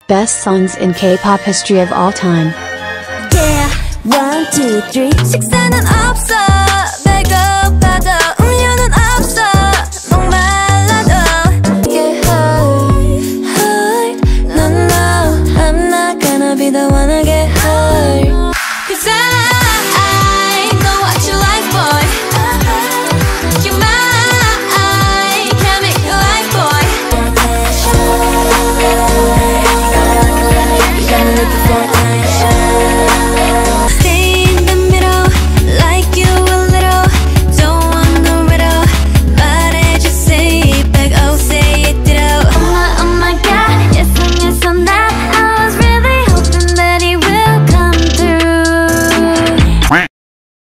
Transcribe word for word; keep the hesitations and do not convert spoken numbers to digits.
Best songs in K-pop history of all time. Yeah, one, two, three. 식사는 없어.